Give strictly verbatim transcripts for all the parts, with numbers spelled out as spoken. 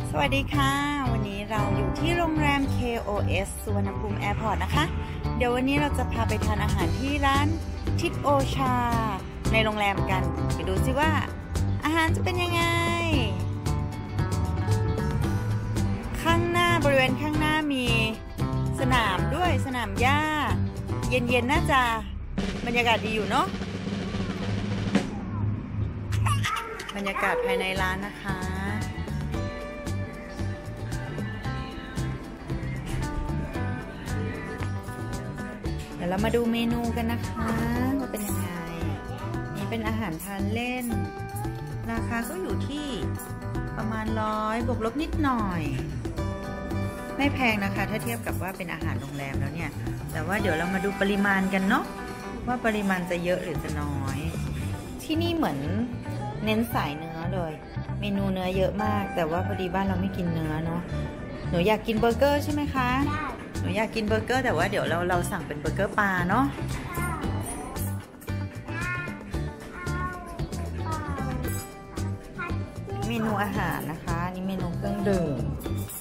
สวัสดีค่ะวันนี้เราอยู่ที่โรงแรม เค โอ เอส สุวรรณภูมิแอร์พอร์ตนะคะเดี๋ยววันนี้เราจะพาไปทานอาหารที่ร้านทิปโอชาในโรงแรมกันไปดูซิว่าอาหารจะเป็นยังไงข้างหน้าบริเวณข้างหน้ามีสนามด้วยสนามหญ้าเย็นๆน่าจะบรรยากาศดีอยู่เนาะบรรยากาศภายในร้านนะคะเดี๋ยวเรามาดูเมนูกันนะคะว่าเป็นยังไงนี่เป็นอาหารทานเล่นราคาก็อยู่ที่ประมาณร้อยบวกลบนิดหน่อยไม่แพงนะคะถ้าเทียบกับว่าเป็นอาหารโรงแรมแล้วเนี่ยแต่ว่าเดี๋ยวเรามาดูปริมาณกันเนาะว่าปริมาณจะเยอะหรือจะน้อยที่นี่เหมือนเน้นสายเนื้อเลยเมนูเนื้อเยอะมากแต่ว่าพอดีบ้านเราไม่กินเนื้อเนาะหนูอยากกินเบอร์เกอร์ใช่ไหมคะหนูอยากกินเบอร์เกอร์แต่ว่าเดี๋ยวเราเราสั่งเป็นเบอร์เกอร์ปลาเนาะเมนูอาหารนะคะนี่เมนูเครื่องดื่ม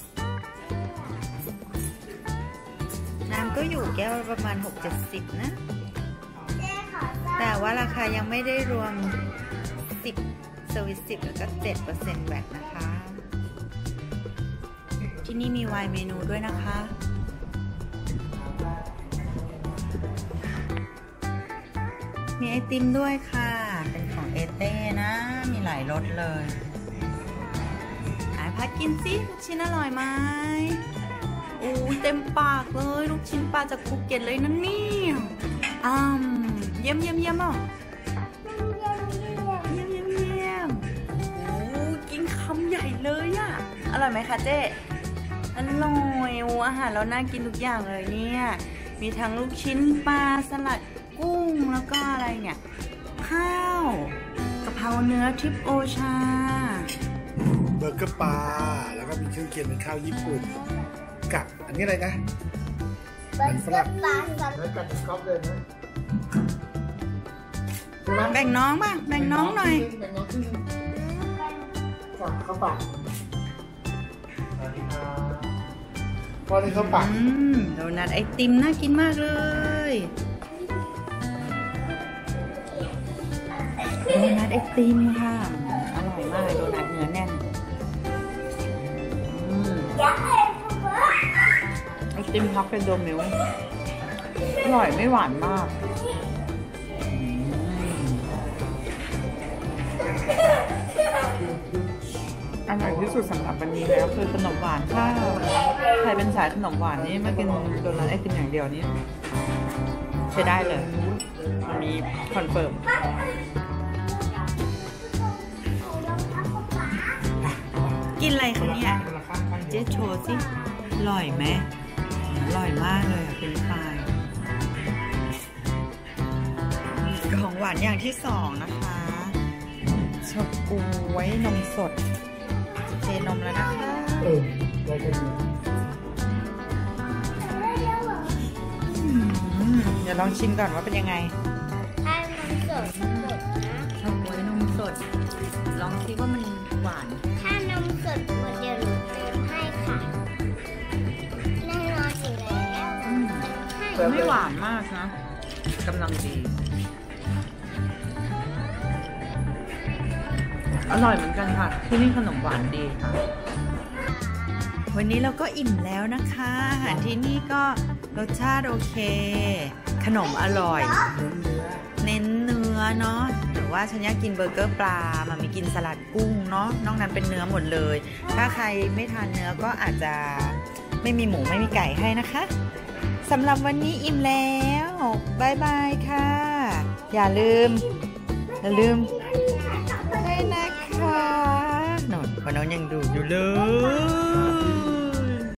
น้ำก็อยู่แก้วประมาณ หกถึงเจ็ดสิบ นะแต่ว่าราคายังไม่ได้รวมสิบเซอร์วิสสิบแล้วก็ เจ็ดเปอร์เซ็นต์ แวตนะคะที่นี่มีไวน์เมนูด้วยนะคะมีไอติมด้วยค่ะเป็นของเอเต้นะมีหลายรสเลยไอพัดกินสิลูกชิ้นอร่อยไหมโอ้เต็มปากเลยลูกชิ้นปลาจากภูเก็ตเลยนะเนี่ยอ้ามเยี่ยมเยี่ยมเยี่ยมอ่ะเยี่ยมเยี่ยมเยี่ยมโอ้กินคำใหญ่เลยอ่ะอร่อยไหมคะเจ๊อร่อยโอ้อาหารเราน่ากินทุกอย่างเลยเนี่ยมีทั้งลูกชิ้นปลาสลัดกุ้งแล้วก็อะไรเนี่ยข้าวกะเพราเนื้อทิปโอชาเบอร์เกอร์ปลาแล้วก็มีเครื่องเคียงเป็นข้าวญี่ปุ่นกับอันนี้อะไรนะมันฝรั่งแล้วกับสก๊อตเลยนะแบ่งน้องบ้างแบ่งน้องหน่อยแบ่งน้องขึ้นฝั่งเข้าปากสวัสดีครับพอได้เข้าปากโดนัทไอติมน่ากินมากเลยโดนัทไอติมค่ะอร่อยมากโดนัทเนื้อแน่นไอติมฮอกไกโดมิลค์อร่อยไม่หวานมากอร่อยที่สุดสำหรับวันนี้แล้วคือขนมหวานถ้าใครเป็นสายขนมหวานนี่มากินโดนัทไอติมอย่างเดียวนี้ใช้ได้เลยมันมีคอนเฟิร์มกินอะไรคะเนี่ยเจ๊โชว์สิอร่อยไหมอร่อยมากเลยเป็นปลายของหวานอย่างที่สองนะคะเฉาก๊วยนมสดเทนมแล้วนะคะเออได้กันเดี๋ยวลองชิมก่อนว่าเป็นยังไงถ้านมสดสดนะเฉาก๊วยนมสดลองคิดว่ามันหวานถ้านมสดหมดเดี๋ยวหนูเติมให้ค่ะแน่นอนอยู่แล้วไม่หวานมากนะกำลังดีอร่อยเหมือนกันค่ะที่นี่ขนมหวานดีค่ะวันนี้เราก็อิ่มแล้วนะคะอาหารที่นี่ก็รสชาติโอเคขนมอร่อยเน้นเนื้อเนาะหรือว่าฉันอยากกินเบอร์เกอร์ปลามันมีกินสลัดกุ้งเนาะนอกนั้นเป็นเนื้อหมดเลยถ้าใครไม่ทานเนื้อก็อาจจะไม่มีหมูไม่มีไก่ให้นะคะสำหรับวันนี้อิ่มแล้วบายบายค่ะอย่าลืมอย่าลืมได้นะคะนนท์เพราะน้องยังดูอยู่เลย